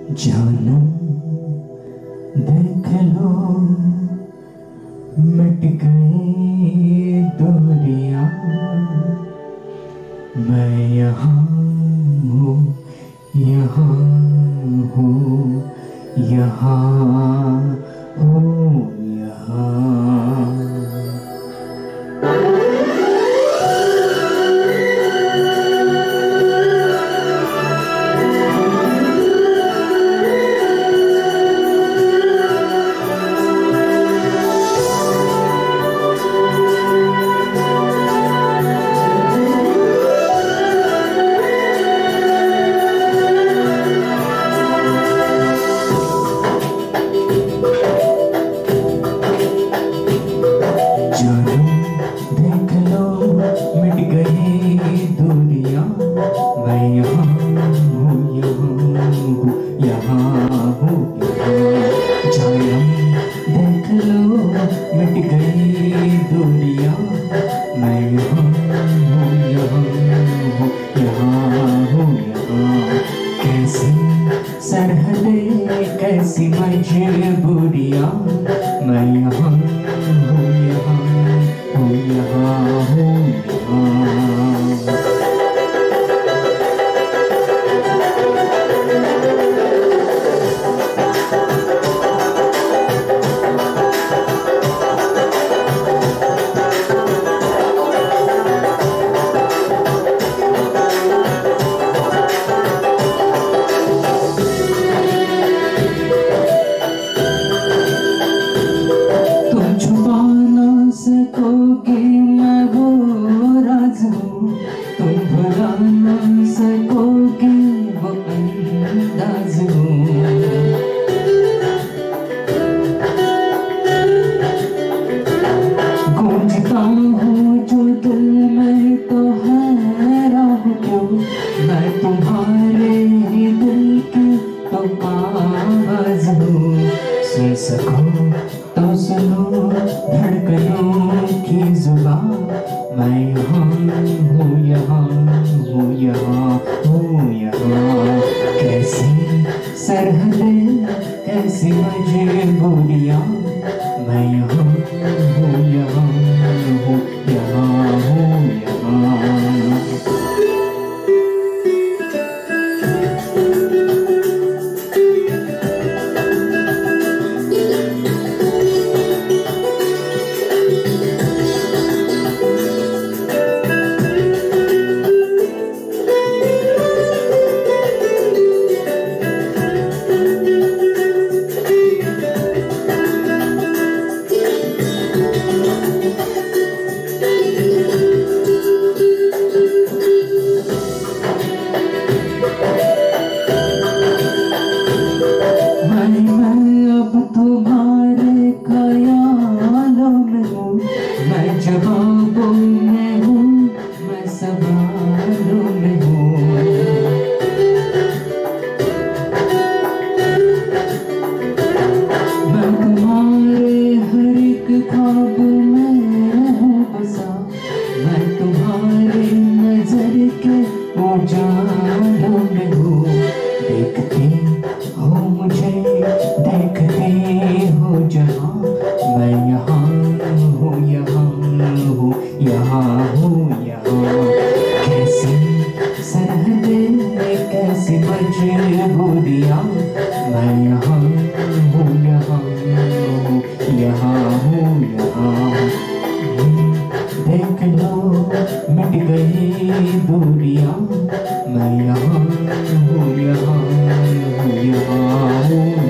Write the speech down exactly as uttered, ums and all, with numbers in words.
जानम देख लो मिट गई दूरियां, मैं यहाँ हूँ यहाँ हूँ यहाँ हूँ यहाँ। देख लो मिट गई दूरियां, मैं यहाँ हूँ यहाँ हूँ यहाँ हूँ यहाँ। जानम देख लो मिट गई दूरियां, मैं यहाँ हूँ यहाँ हूँ यहाँ हूँ यहाँ। कैसी सरहदें कैसी मजबूरियां, मैं यहाँ हूँ यहाँ हूँ यहाँ हूँ यहाँ। तुम छुपा ना सकोगे मैं वो राज हूँ, तुम भुला ना सकोगे वो अंदाज हूँ। गूंजता हूँ जो दिल में तो हैरान हूँ क्यों, मैं तुम्हारे ही दिल की तो आवाज हूँ। सुन सको तो सुनो धड़कनों की जुबान, मैं यहाँ हूँ यहाँ हूँ यहाँ हूँ यहाँ। कैसी सरहदें कैसी मजबूरियां, मैं यहाँ हूँ यहाँ हूँ यहाँ हूँ यहाँ। अब तुम्हारे ख्यालों में हूँ, मैं जवाबों में हूँ, मैं सवालों में हूँ। मैं तुम्हारे हर एक ख्वाब में हूँ बसा, मैं तुम्हारे नजर के उजालों में हूँ। देखते हो मुझे देखते हो जहाँ, मैं यहाँ हूँ यहाँ हूँ यहाँ हूँ यहाँ। कैसी सरहदें कैसी मजबूरियां, मैं यहाँ हूँ यहाँ हूँ यहाँ हूँ यहाँ। देख लो मिट गई दूरियां, मैं यहाँ हूँ यहाँ हूँ यहाँ हूँ।